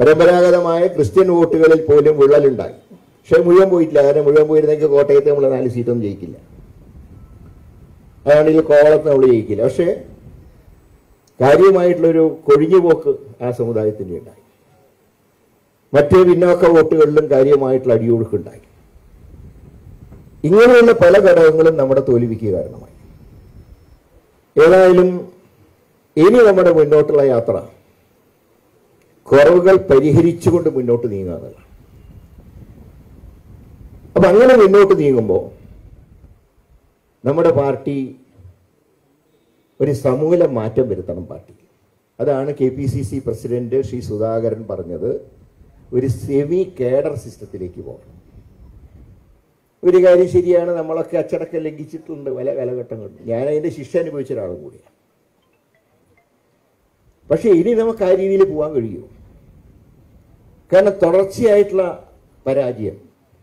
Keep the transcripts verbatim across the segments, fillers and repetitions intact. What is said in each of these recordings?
പരമ്പരാഗതമായ ക്രിസ്ത്യൻ വോട്ടുകളിൽ പോലും വിള്ളലുണ്ടായി. പക്ഷെ മുഴുവൻ പോയിട്ടില്ല. കാരണം മുഴുവൻ പോയിരുന്നെങ്കിൽ കോട്ടയത്ത് നമ്മൾ നാല് സീറ്റൊന്നും ജയിക്കില്ല, അതാണെങ്കിൽ കോവളത്ത് നമ്മൾ ജയിക്കില്ല. പക്ഷേ കാര്യമായിട്ടുള്ളൊരു കൊഴിഞ്ഞുപോക്ക് ആ സമുദായത്തിന് ഉണ്ടായി. മറ്റ് പിന്നോക്ക വോട്ടുകളിലും കാര്യമായിട്ടുള്ള അടിയൊഴുക്കുണ്ടായി. ഇങ്ങനെയുള്ള പല ഘടകങ്ങളും നമ്മുടെ തോൽവിക്ക് കാരണമായി. ഏതായാലും ഇനി നമ്മുടെ മുന്നോട്ടുള്ള യാത്ര കുറവുകൾ പരിഹരിച്ചുകൊണ്ട് മുന്നോട്ട് നീങ്ങുക എന്നുള്ളതാണ്. അപ്പൊ അങ്ങനെ മുന്നോട്ട് നീങ്ങുമ്പോൾ നമ്മുടെ പാർട്ടി ഒരു സമൂല മാറ്റം വരുത്തണം പാർട്ടി. അതാണ് K P C C president Shri Sudhakaran പറഞ്ഞത്, ഒരു സെമി കേഡർ സിസ്റ്റത്തിലേക്ക് പോകണം. ഒരു കാര്യം ശരിയാണ്, നമ്മളൊക്കെ അച്ചടക്കം ലംഘിച്ചിട്ടുണ്ട് പല കാലഘട്ടങ്ങളിൽ. ഞാൻ അതിൻ്റെ ശിക്ഷ അനുഭവിച്ച ഒരാളും കൂടിയാണ്. പക്ഷെ ഇനി നമുക്ക് ആ രീതിയിൽ പോകാൻ കഴിയുമോ? കാരണം തുടർച്ചയായിട്ടുള്ള പരാജയം,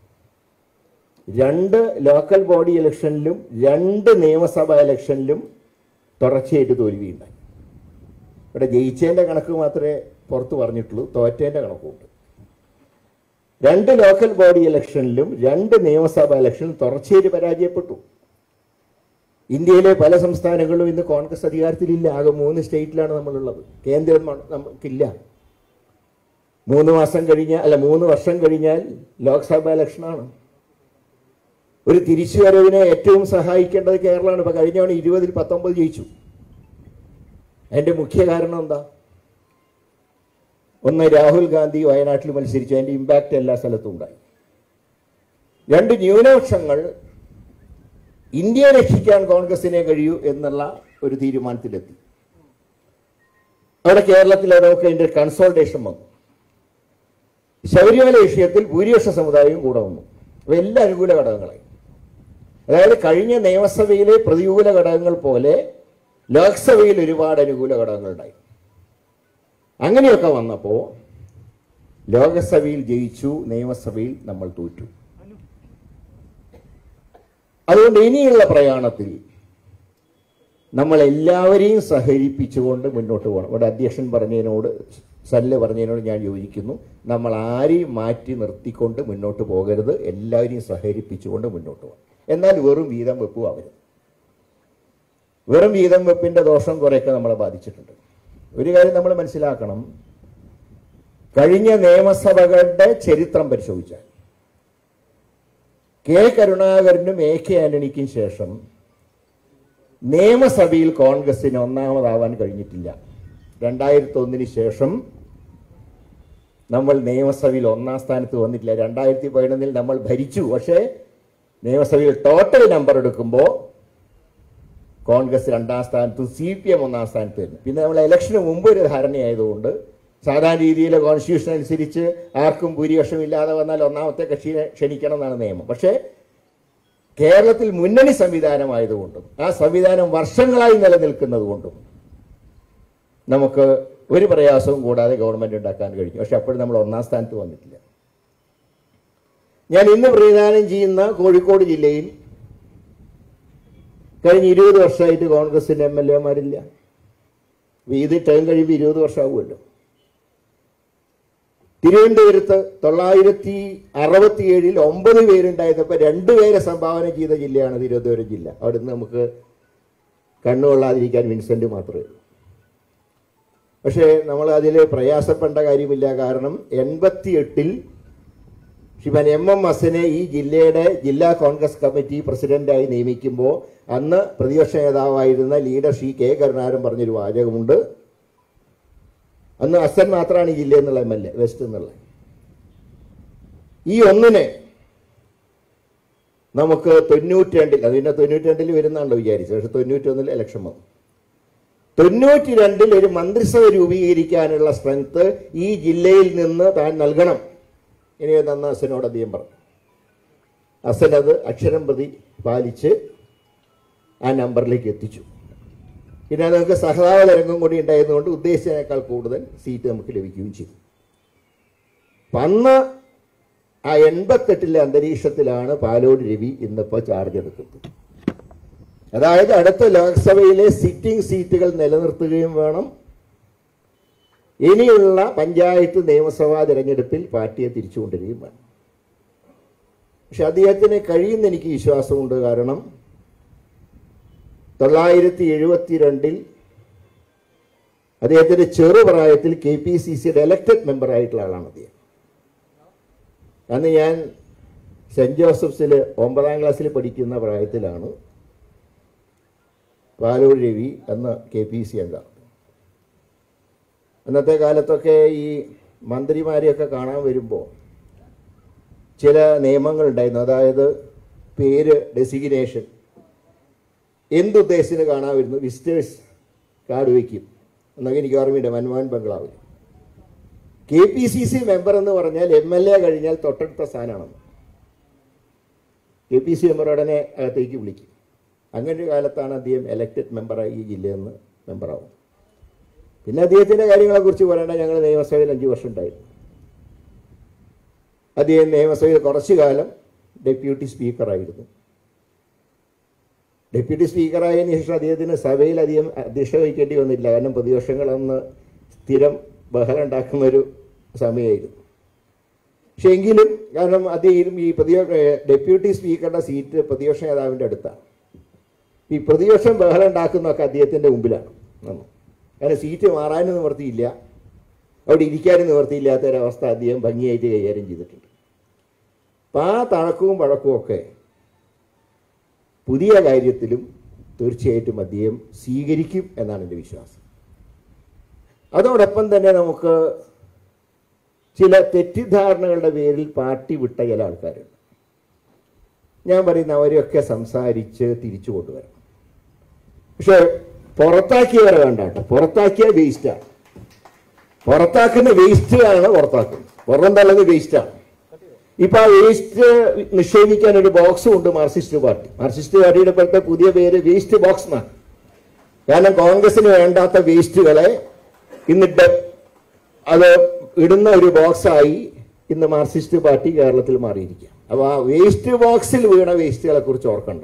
രണ്ട് ലോക്കൽ ബോഡി ഇലക്ഷനിലും രണ്ട് നിയമസഭാ ഇലക്ഷനിലും തുടർച്ചയായിട്ട് തോൽവിയുണ്ടായി. ഇവിടെ ജയിച്ചതിൻ്റെ കണക്ക് മാത്രമേ പുറത്ത് പറഞ്ഞിട്ടുള്ളൂ, തോറ്റേൻ്റെ കണക്കുമുണ്ട്. രണ്ട് ലോക്കൽ ബോഡി ഇലക്ഷനിലും രണ്ട് നിയമസഭാ ഇലക്ഷനിലും തുടർച്ചയായിട്ട് പരാജയപ്പെട്ടു. ഇന്ത്യയിലെ പല സംസ്ഥാനങ്ങളിലും ഇന്ന് കോൺഗ്രസ് അധികാരത്തിലില്ല. ആകെ മൂന്ന് സ്റ്റേറ്റിലാണ് നമ്മളുള്ളത്. കേന്ദ്രം നമുക്കില്ല. മൂന്ന് മാസം കഴിഞ്ഞാൽ അല്ല മൂന്ന് വർഷം കഴിഞ്ഞാൽ ലോക്സഭാ ഇലക്ഷനാണ്. ഒരു തിരിച്ചുവരവിനെ ഏറ്റവും സഹായിക്കേണ്ടത് കേരളമാണ്. ഇപ്പൊ കഴിഞ്ഞവണ് ഇരുപതിൽ പത്തൊമ്പത് ജയിച്ചു. അതിന്റെ മുഖ്യ കാരണം എന്താ? ഒന്ന്, രാഹുൽ ഗാന്ധി വയനാട്ടിൽ മത്സരിച്ചു, അതിന്റെ ഇമ്പാക്റ്റ് എല്ലാ സ്ഥലത്തും ഉണ്ടായി. രണ്ട്, ന്യൂനപക്ഷങ്ങൾ ഇന്ത്യയെ രക്ഷിക്കാൻ കോൺഗ്രസിനെ കഴിയൂ എന്നുള്ള ഒരു തീരുമാനത്തിലെത്തി. അവിടെ കേരളത്തിൽ നമുക്ക് അതിന്റെ കൺസോൾട്ടേഷൻ വന്നു. ശബരിമല വിഷയത്തിൽ ഭൂരിപക്ഷ സമുദായവും കൂടെ വന്നു. അപ്പൊ എല്ലാ അനുകൂല ഘടകങ്ങളായി. അതായത് കഴിഞ്ഞ നിയമസഭയിലെ പ്രതികൂല ഘടകങ്ങൾ പോലെ ലോക്സഭയിൽ ഒരുപാട് അനുകൂല ഘടകങ്ങളുണ്ടായി. അങ്ങനെയൊക്കെ വന്നപ്പോൾ ലോകസഭയിൽ ജയിച്ചു, നിയമസഭയിൽ നമ്മൾ തോറ്റു. അതുകൊണ്ട് ഇനിയുള്ള പ്രയാണത്തിൽ നമ്മൾ എല്ലാവരെയും സഹകരിപ്പിച്ചുകൊണ്ട് മുന്നോട്ട് പോകണം. ഇവിടെ അധ്യക്ഷൻ പറഞ്ഞതിനോട്, സല്ല് പറഞ്ഞതിനോട് ഞാൻ യോജിക്കുന്നു. നമ്മൾ ആരെയും മാറ്റി നിർത്തിക്കൊണ്ട് മുന്നോട്ട് പോകരുത്, എല്ലാവരെയും സഹകരിപ്പിച്ചുകൊണ്ട് മുന്നോട്ട് പോകണം. എന്നാൽ വെറും വീതം വെപ്പും ആവരുത്. വെറും വീതം വെപ്പിന്റെ ദോഷം കുറേയൊക്കെ നമ്മളെ ബാധിച്ചിട്ടുണ്ട്. ഒരു കാര്യം നമ്മൾ മനസ്സിലാക്കണം, കഴിഞ്ഞ നിയമസഭകളുടെ ചരിത്രം പരിശോധിച്ചാൽ കെ കരുണാകരനും എ കെ ആന്റണിക്കും ശേഷം നിയമസഭയിൽ കോൺഗ്രസിന് ഒന്നാമതാവാൻ കഴിഞ്ഞിട്ടില്ല. രണ്ടായിരത്തി ഒന്നിന് ശേഷം നമ്മൾ നിയമസഭയിൽ ഒന്നാം സ്ഥാനത്ത് വന്നിട്ടില്ല. രണ്ടായിരത്തി പതിനൊന്നിൽ നമ്മൾ ഭരിച്ചു, പക്ഷേ നിയമസഭയിൽ ടോട്ടൽ നമ്പർ എടുക്കുമ്പോൾ കോൺഗ്രസ് രണ്ടാം സ്ഥാനത്തും സി പി എം ഒന്നാം സ്ഥാനത്ത് വരുന്നു. പിന്നെ നമ്മൾ ഇലക്ഷന് മുമ്പ് ഒരു ധാരണയായതുകൊണ്ട് സാധാരണ രീതിയിലെ കോൺസ്റ്റിറ്റ്യൂഷൻ അനുസരിച്ച് ആർക്കും ഭൂരിപക്ഷം ഇല്ലാതെ വന്നാൽ ഒന്നാമത്തെ കക്ഷിയെ ക്ഷണിക്കണം എന്നാണ് നിയമം. പക്ഷേ കേരളത്തിൽ മുന്നണി സംവിധാനമായതുകൊണ്ടും ആ സംവിധാനം വർഷങ്ങളായി നിലനിൽക്കുന്നത് കൊണ്ടും നമുക്ക് ഒരു പ്രയാസവും കൂടാതെ ഗവൺമെന്റ് ഉണ്ടാക്കാൻ കഴിഞ്ഞു. പക്ഷെ അപ്പോഴും നമ്മൾ ഒന്നാം സ്ഥാനത്ത് വന്നിട്ടില്ല. ഞാൻ ഇന്ന് പ്രതിദാനം ചെയ്യുന്ന കോഴിക്കോട് ജില്ലയിൽ കഴിഞ്ഞ ഇരുപത് വർഷമായിട്ട് കോൺഗ്രസിന്റെ എം എൽ എമാരില്ല. ഇത് ടൈം കഴിയുമ്പോൾ ഇരുപത് വർഷമാകുമല്ലോ. തിരുവനന്തപുരത്ത് തൊള്ളായിരത്തി അറുപത്തിയേഴിൽ ഒമ്പത് പേരുണ്ടായിരുന്നപ്പോൾ രണ്ടുപേരെ സംഭാവന ചെയ്ത ജില്ലയാണ് തിരുവനന്തപുരം ജില്ല. അവിടുന്ന് നമുക്ക് കണ്ണുകൊള്ളാതിരിക്കാൻ വിൻസെന്റ് മാത്രമേ ഉള്ളൂ. പക്ഷേ നമ്മൾ അതിൽ പ്രയാസപ്പെടേണ്ട കാര്യമില്ല. കാരണം എൺപത്തി എട്ടിൽ ശ്രീമാൻ എം എം ഹസനെ ഈ ജില്ലയുടെ ജില്ലാ കോൺഗ്രസ് കമ്മിറ്റി പ്രസിഡന്റായി നിയമിക്കുമ്പോൾ അന്ന് പ്രതിപക്ഷ നേതാവായിരുന്ന ലീഡർ ശ്രീ കെ കരുണാകരൻ പറഞ്ഞൊരു വാചകമുണ്ട്. അന്ന് ഹസൻ മാത്രമാണ് ഈ ജില്ലയിൽ നിന്നുള്ള എം എൽ എ, വെസ്റ്റ് എന്നുള്ള. ഈ ഒന്നിനെ നമുക്ക് തൊണ്ണൂറ്റി രണ്ടിൽ അത് പിന്നെ തൊണ്ണൂറ്റി രണ്ടിൽ വരുന്നാണല്ലോ വിചാരിച്ചത്. പക്ഷെ തൊണ്ണൂറ്റി ഒന്നിൽ ഇലക്ഷൻ വന്നു. തൊണ്ണൂറ്റി രണ്ടിൽ ഒരു മന്ത്രിസഭ രൂപീകരിക്കാനുള്ള സ്ട്രെങ്ത് ഈ ജില്ലയിൽ നിന്ന് താൻ നൽകണം ഇനി നന്ന ഹസനോട് അദ്ദേഹം പറഞ്ഞു. ഹസൻ അത് അക്ഷരം പ്രതി പാലിച്ച് ആ നമ്പറിലേക്ക് എത്തിച്ചു. പിന്നെ നമുക്ക് സഹതാപ തരംഗം കൂടി ഉണ്ടായതുകൊണ്ട് ഉദ്ദേശിച്ചതിനേക്കാൾ കൂടുതൽ സീറ്റ് നമുക്ക് ലഭിക്കുകയും ചെയ്തു. അപ്പം അന്ന് ആ എൺപത്തെട്ടിലെ അന്തരീക്ഷത്തിലാണ് പാലോട് രവി ഇന്നിപ്പോൾ ചാർജ് എടുക്കുന്നത്. അതായത് അടുത്ത ലോക്സഭയിലെ സിറ്റിംഗ് സീറ്റുകൾ നിലനിർത്തുകയും വേണം, ഇനിയുള്ള പഞ്ചായത്ത് നിയമസഭാ തിരഞ്ഞെടുപ്പിൽ പാർട്ടിയെ തിരിച്ചു കൊണ്ടുവരികയും വേണം. പക്ഷെ അദ്ദേഹത്തിന് കഴിയുന്ന എനിക്ക് വിശ്വാസമുണ്ട്. കാരണം തൊള്ളായിരത്തി എഴുപത്തി രണ്ടിൽ അദ്ദേഹത്തിൻ്റെ ചെറുപ്രായത്തിൽ കെ പി സി സിയുടെ എലക്റ്റഡ് മെമ്പറായിട്ടുള്ള ആളാണ് അദ്ദേഹം. അന്ന് ഞാൻ സെൻറ്റ് ജോസഫ്സിൽ ഒമ്പതാം ക്ലാസ്സിൽ പഠിക്കുന്ന പ്രായത്തിലാണ് പാലൂർ രവി എന്ന കെ പി സി അംഗം. അന്നത്തെ കാലത്തൊക്കെ ഈ മന്ത്രിമാരെയൊക്കെ കാണാൻ വരുമ്പോൾ ചില നിയമങ്ങളുണ്ടായിരുന്നു. അതായത് പേര് ഡെസിഗ്നേഷൻ എന്തുദ്ദേശത്തിന് കാണാൻ വരുന്നു, വിസിറ്റേഴ്സ് കാർഡ് വയ്ക്കും എന്നൊക്കെ എനിക്ക് ഓർമ്മയുണ്ട്. മൻമോഹൻ ബംഗ്ലാവിൽ K P C C member എന്ന് പറഞ്ഞാൽ എം എൽ എ കഴിഞ്ഞാൽ തൊട്ടടുത്ത സ്ഥാനമാണെന്ന്. കെ പി സി മെമ്പർ ഉടനെ അകത്തേക്ക് വിളിക്കും. അങ്ങനെ ഒരു കാലത്താണ് അദ്ദേഹം എലക്റ്റഡ് മെമ്പറായി ഈ ജില്ലയിൽ നിന്ന് മെമ്പറാവും. പിന്നെ അദ്ദേഹത്തിൻ്റെ കാര്യങ്ങളെക്കുറിച്ച് പറയേണ്ട, ഞങ്ങൾ നിയമസഭയിൽ അഞ്ച് വർഷം ഉണ്ടായിരുന്നു. അദ്ദേഹം നിയമസഭയിൽ കുറച്ചു കാലം ഡെപ്യൂട്ടി സ്പീക്കറായിരുന്നു. ഡെപ്യൂട്ടി സ്പീക്കറായതിനു ശേഷം അദ്ദേഹത്തിന് സഭയിൽ അധികം അധ്യക്ഷത വഹിക്കേണ്ടി വന്നില്ല. കാരണം പ്രതിപക്ഷങ്ങളന്ന് സ്ഥിരം ബഹളം ഉണ്ടാക്കുന്നൊരു സമയമായിരുന്നു. പക്ഷെ എങ്കിലും കാരണം അദ്ദേഹം ഈ പ്രതിപക്ഷ ഡെപ്യൂട്ടി സ്പീക്കറുടെ സീറ്റ് പ്രതിപക്ഷ നേതാവിൻ്റെ അടുത്താണ്. ഈ പ്രതിപക്ഷം ബഹളം ഉണ്ടാക്കുന്നതൊക്കെ അദ്ദേഹത്തിൻ്റെ മുമ്പിലാണ്. കാരണം സീറ്റ് മാറാനും നിവർത്തിയില്ല, അവിടെ ഇരിക്കാനും നിവർത്തിയില്ലാത്തൊരവസ്ഥ അദ്ദേഹം ഭംഗിയായിട്ട് കൈകാര്യം ചെയ്തിട്ടുണ്ട്. അപ്പം ആ തഴക്കവും പഴക്കവും ഒക്കെ പുതിയ കാര്യത്തിലും തീർച്ചയായിട്ടും അദ്ദേഹം സ്വീകരിക്കും എന്നാണ് എൻ്റെ വിശ്വാസം. അതോടൊപ്പം തന്നെ നമുക്ക് ചില തെറ്റിദ്ധാരണകളുടെ പേരിൽ പാർട്ടി വിട്ട ചില ആൾക്കാരുണ്ട്. ഞാൻ പറയുന്ന അവരെയൊക്കെ സംസാരിച്ച് തിരിച്ചു കൊണ്ടുവരണം. പക്ഷെ പുറത്താക്കിയവരെ വേണ്ട കേട്ടോ. പുറത്താക്കിയ വേസ്റ്റാണ്. പുറത്താക്കുന്ന വേസ്റ്റാണ് പുറത്താക്കുന്നത്. പുറം തള്ളുന്നത് വേസ്റ്റാണ്. ഇപ്പം ആ വേസ്റ്റ് നിക്ഷേപിക്കാൻ ഒരു ബോക്സും ഉണ്ട് മാർക്സിസ്റ്റ് പാർട്ടി. മാർക്സിസ്റ്റ് പാർട്ടിയുടെ ഇപ്പോഴത്തെ പുതിയ പേര് വേസ്റ്റ് ബോക്സ് എന്നാണ്. കാരണം കോൺഗ്രസിന് വേണ്ടാത്ത വേസ്റ്റുകളെ ഇന്നിട്ട് അത് ഇടുന്ന ഒരു ബോക്സായി ഇന്ന് മാർക്സിസ്റ്റ് പാർട്ടി കേരളത്തിൽ മാറിയിരിക്കുക. അപ്പോൾ ആ വേസ്റ്റ് ബോക്സിൽ വീണ വേസ്റ്റുകളെ കുറിച്ച് ഓർക്കണ്ട.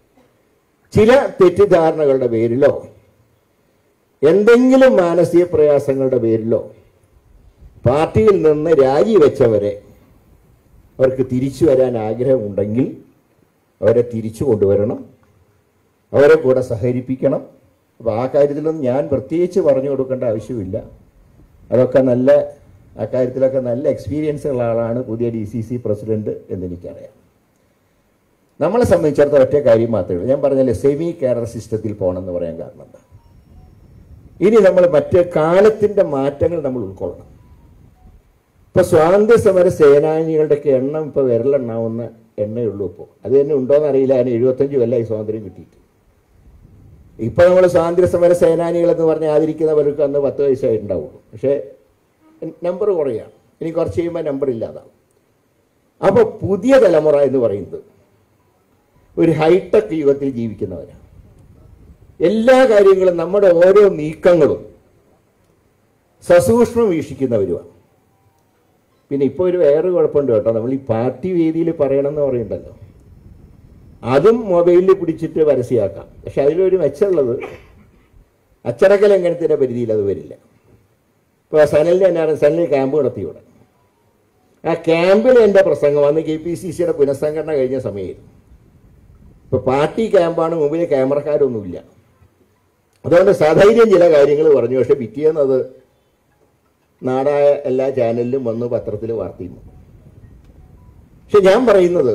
ചില തെറ്റിദ്ധാരണകളുടെ പേരിലോ എന്തെങ്കിലും മാനസിക പ്രയാസങ്ങളുടെ പേരിലോ പാർട്ടിയിൽ നിന്ന് രാജിവെച്ചവരെ അവർക്ക് തിരിച്ചു വരാൻ ആഗ്രഹമുണ്ടെങ്കിൽ അവരെ തിരിച്ചു കൊണ്ടുവരണം, അവരെ കൂടെ സഹകരിപ്പിക്കണം. അപ്പോൾ ആ കാര്യത്തിലൊന്നും ഞാൻ പ്രത്യേകിച്ച് പറഞ്ഞു കൊടുക്കേണ്ട ആവശ്യമില്ല. അതൊക്കെ നല്ല ആ കാര്യത്തിലൊക്കെ നല്ല എക്സ്പീരിയൻസ് ഉള്ള ആളാണ് പുതിയ ഡി സി സി പ്രസിഡന്റ് എന്നെനിക്കറിയാം. നമ്മളെ സംബന്ധിച്ചിടത്തോളം ഒറ്റ കാര്യം മാത്രമേ ഉള്ളൂ. ഞാൻ പറഞ്ഞാൽ സെമി കേഡർ സിസ്റ്റത്തിൽ പോകണമെന്ന് പറയാൻ കാരണം എന്താ, ഇനി നമ്മൾ മറ്റേ കാലത്തിൻ്റെ മാറ്റങ്ങൾ നമ്മൾ ഉൾക്കൊള്ളണം. ഇപ്പോൾ സ്വാതന്ത്ര്യ സമര സേനാനികളുടെയൊക്കെ എണ്ണം ഇപ്പോൾ വിരലെണ്ണാവുന്ന എണ്ണയുള്ളൂ. ഇപ്പോൾ അത് തന്നെ ഉണ്ടോയെന്ന് അറിയില്ല. അതിന് എഴുപത്തഞ്ച് കൊല്ലമായി സ്വാതന്ത്ര്യം കിട്ടിയിട്ട്. ഇപ്പോൾ നമ്മൾ സ്വാതന്ത്ര്യ സമര സേനാനികളെന്ന് പറഞ്ഞാൽ ആദരിക്കുന്നവർക്ക് അന്ന് പത്ത് വയസ്സായിട്ടുണ്ടാവുള്ളൂ. പക്ഷേ നമ്പർ കുറയാണ്. ഇനി കുറച്ച് കഴിയുമ്പോൾ നമ്പർ ഇല്ലാതാവും. അപ്പോൾ പുതിയ തലമുറ എന്ന് പറയുന്നത് ഒരു ഹൈടെക് യുഗത്തിൽ ജീവിക്കുന്നവരാണ്. എല്ലാ കാര്യങ്ങളും നമ്മുടെ ഓരോ നീക്കങ്ങളും സസൂക്ഷ്മം വീക്ഷിക്കുന്നവരുമാണ്. പിന്നെ ഇപ്പോൾ ഒരു വേറെ കുഴപ്പമുണ്ട് കേട്ടോ. നമ്മൾ ഈ പാർട്ടി വേദിയിൽ പറയണമെന്ന് പറയുന്നുണ്ടല്ലോ, അതും മൊബൈലിൽ പിടിച്ചിട്ട് പരസ്യമാക്കാം. പക്ഷെ അതിലൊരു മെച്ചമുള്ളത് അച്ചടക്ക ലംഘനത്തിൻ്റെ പരിധിയിൽ അത് വരില്ല. ഇപ്പോൾ സനലിൻ്റെ എന്നാണ് സനലിൽ ക്യാമ്പ് നടത്തിയൂടെ. ആ ക്യാമ്പിൽ എൻ്റെ പ്രസംഗം അന്ന് കെ പി സി സിയുടെ പുനഃസംഘടന കഴിഞ്ഞ സമയമായിരുന്നു. ഇപ്പോൾ പാർട്ടി ക്യാമ്പാണ്, മുമ്പിൽ ക്യാമറക്കാരൊന്നുമില്ല. അതുകൊണ്ട് സധൈര്യം ചില കാര്യങ്ങൾ പറഞ്ഞു. പക്ഷെ പിറ്റേന്ന് അത് നാടായ എല്ലാ ചാനലിലും വന്ന് പത്രത്തിൽ വാർത്തയും വന്നു. പക്ഷെ ഞാൻ പറയുന്നത്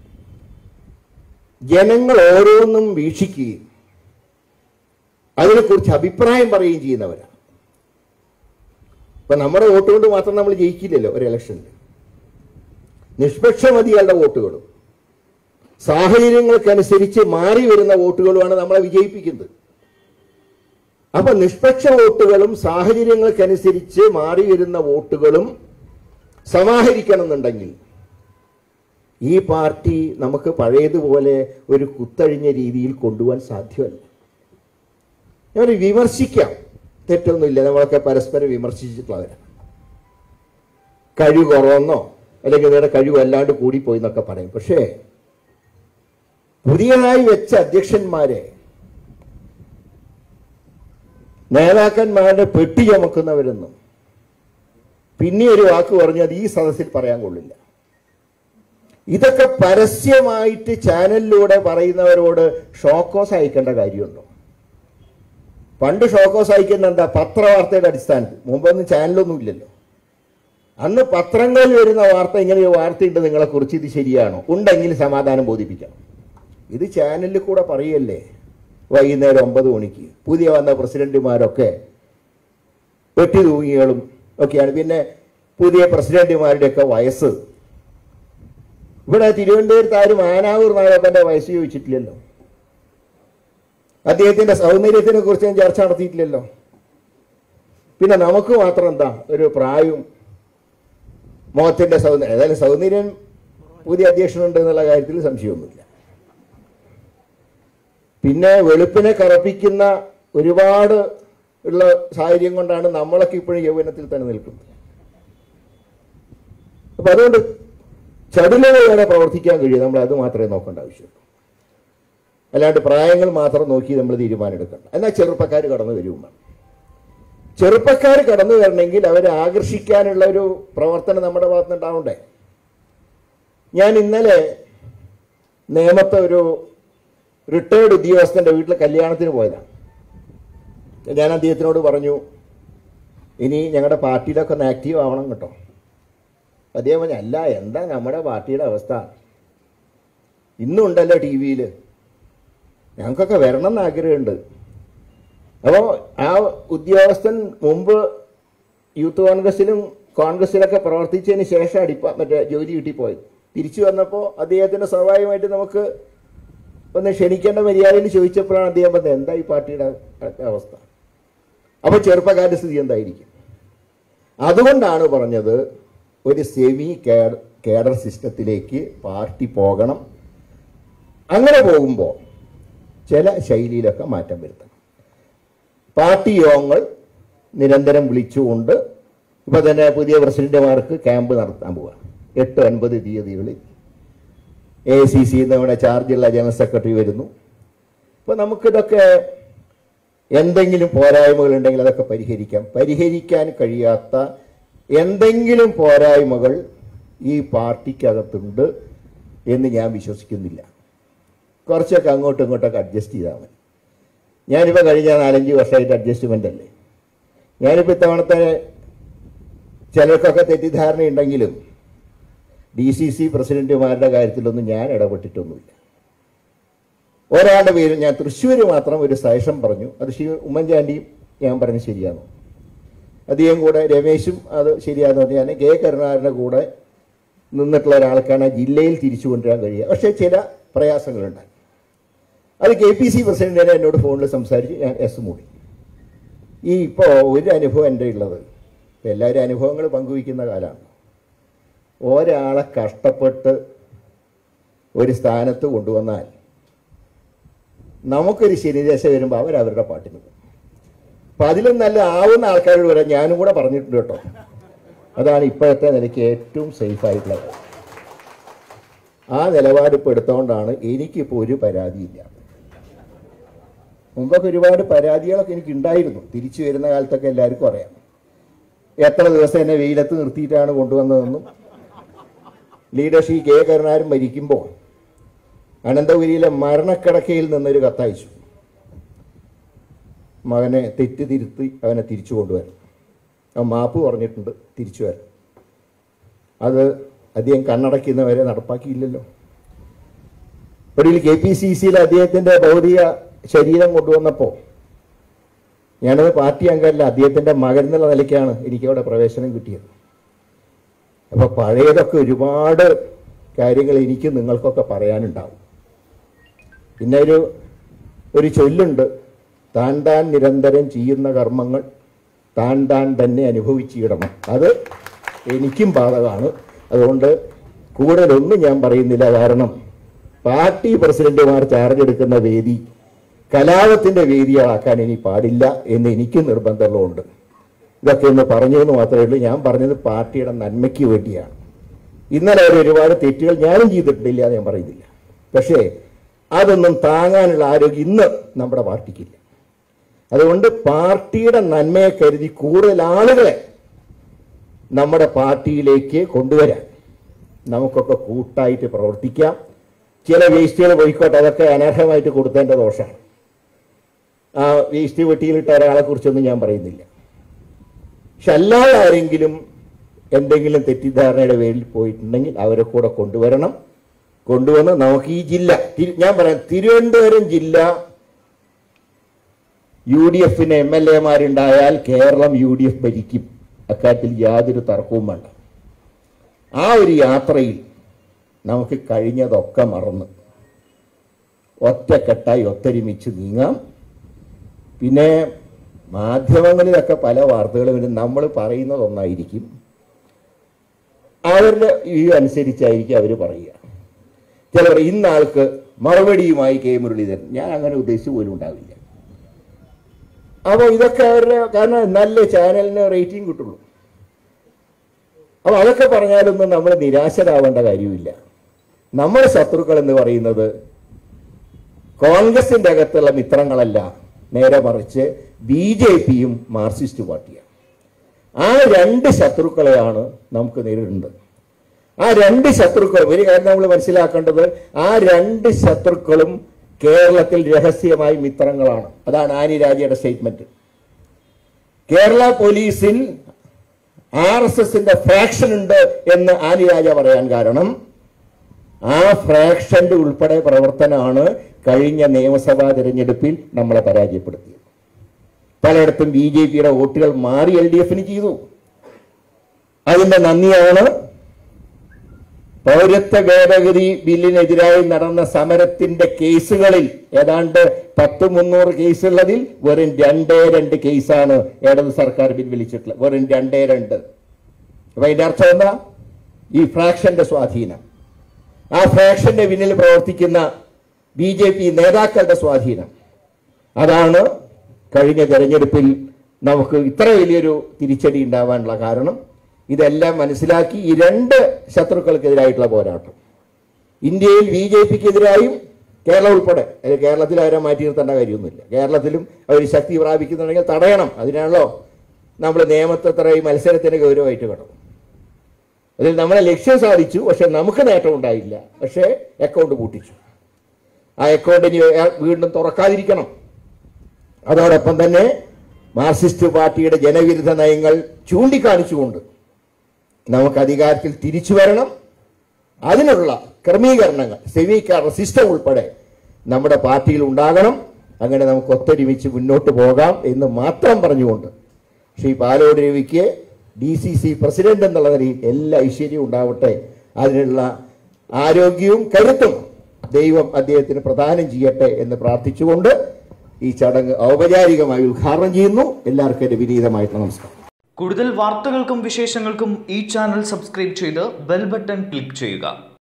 ജനങ്ങൾ ഓരോന്നും വീക്ഷിക്കുകയും അതിനെക്കുറിച്ച് അഭിപ്രായം പറയുകയും ചെയ്യുന്നവരാണ്. ഇപ്പം നമ്മുടെ വോട്ട് കൊണ്ട് മാത്രം നമ്മൾ ജയിക്കില്ലല്ലോ ഒരു ഇലക്ഷനിൽ. നിഷ്പക്ഷമതികളുടെ വോട്ടുകളും സാഹചര്യങ്ങൾക്കനുസരിച്ച് മാറി വരുന്ന വോട്ടുകളുമാണ് നമ്മളെ വിജയിപ്പിക്കുന്നത്. അപ്പൊ നിഷ്പക്ഷ വോട്ടുകളും സാഹചര്യങ്ങൾക്കനുസരിച്ച് മാറി വരുന്ന വോട്ടുകളും സമാഹരിക്കണം എന്നുണ്ടെങ്കിൽ ഈ പാർട്ടി നമുക്ക് പഴയതുപോലെ ഒരു കുത്തഴിഞ്ഞ രീതിയിൽ കൊണ്ടുപോകാൻ സാധ്യമല്ല. ഞാൻ വിമർശിക്കാം, തെറ്റൊന്നുമില്ല. നമ്മളൊക്കെ പരസ്പരം വിമർശിച്ചിട്ടുള്ളവരാണ്. കഴിവ് കുറവെന്നോ അല്ലെങ്കിൽ നിങ്ങളുടെ കഴിവ് അല്ലാണ്ട് കൂടിപ്പോയി എന്നൊക്കെ പറയും. പക്ഷേ പുതിയതായി വെച്ച അധ്യക്ഷന്മാരെ, നേതാക്കന്മാരുടെ പെട്ടി ചുമക്കുന്നവരെന്നും പിന്നെ ഒരു വാക്ക് പറഞ്ഞു, അത് ഈ സദസ്സിൽ പറയാൻ കൊള്ളില്ല. ഇതൊക്കെ പരസ്യമായിട്ട് ചാനലിലൂടെ പറയുന്നവരോട് ഷോക്കോസ് അയക്കേണ്ട കാര്യമുണ്ടോ? പണ്ട് ഷോക്കോസ് അയക്കുന്ന എന്താ? പത്രവാർത്തയുടെ അടിസ്ഥാനത്തിൽ. മുമ്പൊന്നും ചാനലൊന്നും ഇല്ലല്ലോ. അന്ന് പത്രങ്ങളിൽ വരുന്ന വാർത്ത, ഇങ്ങനെ ഒരു വാർത്തയുണ്ട് നിങ്ങളെക്കുറിച്ച്, ഇത് ശരിയാണോ? ഉണ്ടെങ്കിൽ സമാധാനം ബോധിപ്പിക്കണം. ഇത് ചാനലിൽ കൂടെ പറയല്ലേ വൈകുന്നേരം ഒമ്പത് മണിക്ക്. പുതിയ വന്ന പ്രസിഡന്റുമാരൊക്കെ വെട്ടി തൂങ്ങികളും ഒക്കെയാണ്. പിന്നെ പുതിയ പ്രസിഡന്റുമാരുടെയൊക്കെ വയസ്സ്. ഇവിടെ തിരുവനന്തപുരത്ത് ആരും ആനാവൂർ നായകന്റെ വയസ്സ് ചോദിച്ചിട്ടില്ലല്ലോ. അദ്ദേഹത്തിന്റെ സൗന്ദര്യത്തിനെ കുറിച്ച് ഞാൻ ചർച്ച നടത്തിയിട്ടില്ലല്ലോ. പിന്നെ നമുക്ക് മാത്രം എന്താ ഒരു പ്രായവും മുഖത്തിന്റെ സൗന്ദര്യം. ഏതായാലും സൗന്ദര്യം പുതിയ അധ്യക്ഷനുണ്ട് എന്നുള്ള കാര്യത്തിൽ സംശയമൊന്നുമില്ല. പിന്നെ വെളുപ്പിനെ കറപ്പിക്കുന്ന ഒരുപാട് ഉള്ള സാഹചര്യം കൊണ്ടാണ് നമ്മളൊക്കെ ഇപ്പോഴും യൗവനത്തിൽ തന്നെ നിൽക്കുന്നത്. അപ്പൊ അതുകൊണ്ട് ചടുലതയോടെ പ്രവർത്തിക്കാൻ കഴിയും. നമ്മൾ അത് മാത്രമേ നോക്കേണ്ട ആവശ്യമുള്ളൂ. അല്ലാണ്ട് പ്രായങ്ങൾ മാത്രം നോക്കി നമ്മൾ തീരുമാനം എടുക്കണം. എന്നാൽ ചെറുപ്പക്കാർ കടന്നു വരുമ്പോൾ ചെറുപ്പക്കാർ കടന്നു വരണമെങ്കിൽ അവരെ ആകർഷിക്കാനുള്ള ഒരു പ്രവർത്തനം നമ്മുടെ ഭാഗത്ത് ഉണ്ടാവണ്ടേ? ഞാൻ ഇന്നലെ നേമത്തെ ഒരു റിട്ടയർഡ് ഉദ്യോഗസ്ഥന്റെ വീട്ടിൽ കല്യാണത്തിന് പോയതാണ്. ഞാൻ അദ്ദേഹത്തിനോട് പറഞ്ഞു, ഇനി ഞങ്ങളുടെ പാർട്ടിയിലൊക്കെ ഒന്ന് ആക്റ്റീവ് ആവണം കേട്ടോ. അദ്ദേഹം പറഞ്ഞു, അല്ല എന്താ നമ്മുടെ പാർട്ടിയുടെ അവസ്ഥ, ഇന്നും ഉണ്ടല്ലോ ടി വിയിൽ, ഞങ്ങൾക്കൊക്കെ വരണം എന്ന് ആഗ്രഹമുണ്ട്. അപ്പോൾ ആ ഉദ്യോഗസ്ഥൻ മുമ്പ് യൂത്ത് കോൺഗ്രസിലും കോൺഗ്രസിലൊക്കെ പ്രവർത്തിച്ചതിന് ശേഷം ഡിപ്പാ മറ്റേ ജോലി കിട്ടിപ്പോയത്. തിരിച്ചു വന്നപ്പോൾ അദ്ദേഹത്തിന് സ്വാഭാവികമായിട്ട് നമുക്ക് ഒന്ന് ക്ഷണിക്കേണ്ട മര്യാദയിൽ ചോദിച്ചപ്പോഴാണ് അദ്ദേഹം പറഞ്ഞത്, എന്താ ഈ പാർട്ടിയുടെ അവസ്ഥ. അപ്പോൾ ചെറുപ്പക്കാരുടെ സ്ഥിതി എന്തായിരിക്കും? അതുകൊണ്ടാണ് പറഞ്ഞത്, ഒരു സെമി കേഡർ കേഡർ സിസ്റ്റത്തിലേക്ക് പാർട്ടി പോകണം. അങ്ങനെ പോകുമ്പോൾ ചില ശൈലിയിലൊക്കെ മാറ്റം വരുത്തണം. പാർട്ടി യോഗങ്ങൾ നിരന്തരം വിളിച്ചുകൊണ്ട് ഇപ്പോൾ തന്നെ പുതിയ പ്രസിഡന്റുമാർക്ക് ക്യാമ്പ് നടത്താൻ പോവുക. എട്ട് ഒൻപത് തീയതികളിൽ എ സി സി നമ്മുടെ ചാർജുള്ള ജനറൽ സെക്രട്ടറി വരുന്നു. അപ്പോൾ നമുക്കിതൊക്കെ എന്തെങ്കിലും പോരായ്മകൾ ഉണ്ടെങ്കിൽ അതൊക്കെ പരിഹരിക്കാം. പരിഹരിക്കാൻ കഴിയാത്ത എന്തെങ്കിലും പോരായ്മകൾ ഈ പാർട്ടിക്കകത്തുണ്ട് എന്ന് ഞാൻ വിശ്വസിക്കുന്നില്ല. കുറച്ചൊക്കെ അങ്ങോട്ടും ഇങ്ങോട്ടൊക്കെ അഡ്ജസ്റ്റ് ചെയ്താൽ മതി. ഞാനിപ്പോൾ കഴിഞ്ഞ നാലഞ്ച് വർഷമായിട്ട് അഡ്ജസ്റ്റ്മെൻ്റ് അല്ലേ. ഞാനിപ്പോൾ ഇത്തവണത്തെ ചിലർക്കൊക്കെ തെറ്റിദ്ധാരണയുണ്ടെങ്കിലും ഡി സി സി പ്രസിഡന്റുമാരുടെ കാര്യത്തിലൊന്നും ഞാൻ ഇടപെട്ടിട്ടൊന്നുമില്ല. ഒരാളുടെ പേര് ഞാൻ തൃശ്ശൂർ മാത്രം ഒരു സജഷൻ പറഞ്ഞു. അത് ശ്രീ ഉമ്മൻചാണ്ടിയും ഞാൻ പറഞ്ഞ് ശരിയാണോ, അധികം കൂടെ രമേശും അത് ശരിയാണെന്ന് പറഞ്ഞാൽ കെ കരുണാകരൻ്റെ കൂടെ നിന്നിട്ടുള്ള ഒരാൾക്കാണ് ജില്ലയിൽ തിരിച്ചു കൊണ്ടുവരാൻ കഴിയുക. പക്ഷേ ചില പ്രയാസങ്ങളുണ്ടായി. അത് കെ പി സി പ്രസിഡന്റിനെ എന്നോട് ഫോണിൽ സംസാരിച്ച് ഞാൻ എസ് മൂടി. ഈ ഇപ്പോൾ ഒരു അനുഭവം എൻ്റെ ഉള്ളത്, എല്ലാവരും അനുഭവങ്ങൾ പങ്കുവയ്ക്കുന്ന കാലമാണ്. ഒരാളെ കഷ്ടപ്പെട്ട് ഒരു സ്ഥാനത്ത് കൊണ്ടുവന്നാൽ നമുക്കൊരു ശനിദശ വരുമ്പോൾ അവരവരുടെ പാട്ടിന് പോകും. അപ്പം അതിലും നല്ല ആവുന്ന ആൾക്കാരോട് വരാൻ ഞാനും കൂടെ പറഞ്ഞിട്ടുണ്ട് കേട്ടോ. അതാണ് ഇപ്പോഴത്തെ നിലയ്ക്ക് ഏറ്റവും സേഫായിട്ടുള്ളത്. ആ നിലപാട് ഇപ്പോൾ എടുത്തുകൊണ്ടാണ് എനിക്കിപ്പോൾ ഒരു പരാതിയില്ല. മുമ്പൊക്കെ ഒരുപാട് പരാതികളൊക്കെ എനിക്കുണ്ടായിരുന്നു. തിരിച്ചു വരുന്ന കാലത്തൊക്കെ എല്ലാവർക്കും അറിയാം. എത്ര ദിവസം എന്നെ വെയിലത്ത് നിർത്തിയിട്ടാണ് കൊണ്ടുവന്നതെന്നും. ലീഡർഷിപ്പ് കെ കരുണാകരൻ മരിക്കുമ്പോൾ അനന്തപുരിയിലെ മരണക്കിടക്കയിൽ നിന്നൊരു കത്തയച്ചു, മകനെ തെറ്റ് തിരുത്തി അവനെ തിരിച്ചു കൊണ്ടുവരണം. അവൻ മാപ്പ് പറഞ്ഞിട്ടുണ്ട്, തിരിച്ചു വരണം. അത് അദ്ദേഹം കണ്ണടയ്ക്കുന്നവരെ നടപ്പാക്കിയില്ലല്ലോ. ഒടുവിൽ കെ പി സി സിയിൽ അദ്ദേഹത്തിൻ്റെ ഭൗതിക ശരീരം കൊണ്ടുവന്നപ്പോൾ ഞാനത് പാർട്ടി അംഗമല്ല, അദ്ദേഹത്തിൻ്റെ മകൻ എന്നുള്ള നിലയ്ക്കാണ് എനിക്കവിടെ പ്രവേശനം കിട്ടിയത്. അപ്പോൾ പഴയതൊക്കെ ഒരുപാട് കാര്യങ്ങൾ എനിക്ക് നിങ്ങൾക്കൊക്കെ പറയാനുണ്ടാവും. പിന്നെ ഒരു ഒരു ചൊല്ലുണ്ട്, താൻ താൻ നിരന്തരം ചെയ്യുന്ന കർമ്മങ്ങൾ താൻ താൻ തന്നെ അനുഭവിച്ചിടണം. അത് എനിക്കും ബാധകമാണ്. അതുകൊണ്ട് കൂടുതലൊന്നും ഞാൻ പറയുന്നില്ല. കാരണം പാർട്ടി പ്രസിഡന്റുമാർ ചാർജ് എടുക്കുന്ന വേദി കലാപത്തിൻ്റെ വേദിയാക്കാൻ ഇനി പാടില്ല എന്ന് എനിക്കും നിർബന്ധമുള്ളതുകൊണ്ട് ഇതൊക്കെ ഒന്ന് പറഞ്ഞു എന്ന് മാത്രമേ ഉള്ളൂ. ഞാൻ പറഞ്ഞത് പാർട്ടിയുടെ നന്മയ്ക്ക് വേണ്ടിയാണ്. ഇന്നലെ അവർ ഒരുപാട് തെറ്റുകൾ ഞാനും ചെയ്തിട്ടില്ല എന്ന് ഞാൻ പറയുന്നില്ല. പക്ഷേ അതൊന്നും താങ്ങാനുള്ള ആരോഗ്യം ഇന്ന് നമ്മുടെ പാർട്ടിക്കില്ല. അതുകൊണ്ട് പാർട്ടിയുടെ നന്മയെ കരുതി കൂടുതൽ ആളുകളെ നമ്മുടെ പാർട്ടിയിലേക്ക് കൊണ്ടുവരാൻ നമുക്കൊക്കെ കൂട്ടായിട്ട് പ്രവർത്തിക്കാം. ചില വേസ്റ്റുകൾ പോയിക്കോട്ടെ, അതൊക്കെ അനർഹമായിട്ട് കൊടുത്തതിൻ്റെ ദോഷമാണ്. ആ വേസ്റ്റ് വെട്ടിയിലിട്ട ഒരാളെ കുറിച്ചൊന്നും ഞാൻ പറയുന്നില്ല. പക്ഷെ അല്ലാതെ ആരെങ്കിലും എന്തെങ്കിലും തെറ്റിദ്ധാരണയുടെ പേരിൽ പോയിട്ടുണ്ടെങ്കിൽ അവരെ കൂടെ കൊണ്ടുവരണം. കൊണ്ടുവന്ന് നമുക്ക് ഈ ജില്ല, ഞാൻ പറയാം, തിരുവനന്തപുരം ജില്ല യു ഡി എഫിന് എം എൽ എമാരുണ്ടായാൽ കേരളം യു ഡി എഫ് ഭരിക്കും. അക്കാര്യത്തിൽ യാതൊരു തർക്കവും വേണ്ട. ആ ഒരു യാത്രയിൽ നമുക്ക് കഴിഞ്ഞതൊക്കെ മറന്ന് ഒറ്റക്കെട്ടായി ഒത്തൊരുമിച്ച് നീങ്ങാം. പിന്നെ മാധ്യമങ്ങളിലൊക്കെ പല വാർത്തകളും വരും. നമ്മൾ പറയുന്നത് ഒന്നായിരിക്കും, അവരുടെ വ്യൂ അനുസരിച്ചായിരിക്കും അവർ പറയുക. ചിലർ ഇന്നാൾക്ക് മറുപടിയുമായി കെ മുരളീധരൻ, ഞാൻ അങ്ങനെ ഉദ്ദേശിച്ചു പോലും ഉണ്ടാവില്ല. അപ്പോൾ ഇതൊക്കെ അവരുടെ, കാരണം നല്ല ചാനലിന് റേറ്റിംഗ് കിട്ടുള്ളൂ. അപ്പോൾ അതൊക്കെ പറഞ്ഞാലൊന്നും നമ്മൾ നിരാശരാവേണ്ട കാര്യമില്ല. നമ്മുടെ ശത്രുക്കൾ എന്ന് പറയുന്നത് കോൺഗ്രസിൻ്റെ അകത്തുള്ള മിത്രങ്ങളല്ല, നേരെ മറിച്ച് ബി ജെ പിയും മാർക്സിസ്റ്റ് പാർട്ടിയാണ്. ആ രണ്ട് ശത്രുക്കളെയാണ് നമുക്ക് നേരിടേണ്ടത്. ആ രണ്ട് ശത്രുക്കളും, ഒരു കാര്യം നമ്മൾ മനസ്സിലാക്കേണ്ടത്, ആ രണ്ട് ശത്രുക്കളും കേരളത്തിൽ രഹസ്യമായി മിത്രങ്ങളാണ്. അതാണ് ആനി രാജയുടെ സ്റ്റേറ്റ്മെന്റ്. കേരള പോലീസിൽ ആർ എസ് എസിന്റെ ഫ്രാക്ഷൻ ഉണ്ട് എന്ന് ആനി രാജ പറയാൻ കാരണം ആ ഫ്രാക്ഷന്റെ ഉൾപ്പെടെ പ്രവർത്തനമാണ് കഴിഞ്ഞ നിയമസഭാ തെരഞ്ഞെടുപ്പിൽ നമ്മളെ പരാജയപ്പെടുത്തിയത്. പലയിടത്തും ബി ജെ പിയുടെ വോട്ടുകൾ മാറി എൽ ഡി എഫിന് ചെയ്തു. അതിന്റെ നന്ദിയാണ് പൗരത്വ ഭേദഗതി ബില്ലിനെതിരായി നടന്ന സമരത്തിന്റെ കേസുകളിൽ ഏതാണ്ട് പത്ത് മുന്നൂറ് കേസുള്ളതിൽ വെറും രണ്ടേ രണ്ട് കേസാണ് ഇടത് സർക്കാർ പിൻവലിച്ചിട്ടുള്ളത്. വെറും രണ്ടേ രണ്ട്. അപ്പൊ അതിന്റെ അർത്ഥം എന്താ? ഈ ഫ്രാക്ഷന്റെ സ്വാധീനം, ആ ഫ്രാക്ഷന്റെ പിന്നിൽ പ്രവർത്തിക്കുന്ന ബി ജെ പി നേതാക്കളുടെ സ്വാധീനം, അതാണ് കഴിഞ്ഞ തെരഞ്ഞെടുപ്പിൽ നമുക്ക് ഇത്ര വലിയൊരു തിരിച്ചടി ഉണ്ടാവാനുള്ള കാരണം. ഇതെല്ലാം മനസ്സിലാക്കി ഈ രണ്ട് ശത്രുക്കൾക്കെതിരായിട്ടുള്ള പോരാട്ടം ഇന്ത്യയിൽ ബി ജെ പിക്കെതിരായും കേരളം ഉൾപ്പെടെ, കേരളത്തിൽ അവരെ മാറ്റി നിർത്തേണ്ട കാര്യമൊന്നുമില്ല. കേരളത്തിലും അവർ ശക്തി പ്രാപിക്കുന്നുണ്ടെങ്കിൽ തടയണം. അതിനാണല്ലോ നമ്മൾ നിയമത്തെ ഈ മത്സരത്തിന് ഗൗരവമായിട്ട് കണ്ടത്. അതിൽ നമ്മളെ ലക്ഷ്യം സാധിച്ചു, പക്ഷെ നമുക്ക് നേട്ടം ഉണ്ടായില്ല. പക്ഷേ അക്കൗണ്ട് പൂട്ടിച്ചു. ആ അക്കൗണ്ടിന് വീണ്ടും തുറക്കാതിരിക്കണം. അതോടൊപ്പം തന്നെ മാർക്സിസ്റ്റ് പാർട്ടിയുടെ ജനവിരുദ്ധ നയങ്ങൾ ചൂണ്ടിക്കാണിച്ചുകൊണ്ട് നമുക്ക് അധികാരത്തിൽ തിരിച്ചു വരണം. അതിനുള്ള ക്രമീകരണങ്ങൾ, സെമിക്കാർ സിസ്റ്റം ഉൾപ്പെടെ നമ്മുടെ പാർട്ടിയിൽ ഉണ്ടാകണം. അങ്ങനെ നമുക്ക് ഒത്തൊരുമിച്ച് മുന്നോട്ട് പോകാം എന്ന് മാത്രം പറഞ്ഞുകൊണ്ട് ശ്രീ പാലോട് രവിക്ക് ഡി സി സി പ്രസിഡന്റ് എന്നുള്ള നിലയിൽ എല്ലാ ഐശ്വര്യവും ഉണ്ടാവട്ടെ. അതിനുള്ള ആരോഗ്യവും കരുത്തും ദൈവം അദ്ദേഹത്തിന് പ്രദാനം ചെയ്യട്ടെ എന്ന് പ്രാർത്ഥിച്ചുകൊണ്ട് ഈ ചടങ്ങ് ഔപചാരികമായി ഉദ്ഘാടനം ചെയ്യുന്നു. എല്ലാവർക്കും എൻ്റെ വിനീതമായിട്ടുള്ള നമസ്കാരം. കൂടുതൽ വാർത്തകൾക്കും വിശേഷങ്ങൾക്കും ഈ ചാനൽ സബ്സ്ക്രൈബ് ചെയ്ത് ബെൽ ബട്ടൺ ക്ലിക്ക് ചെയ്യുക.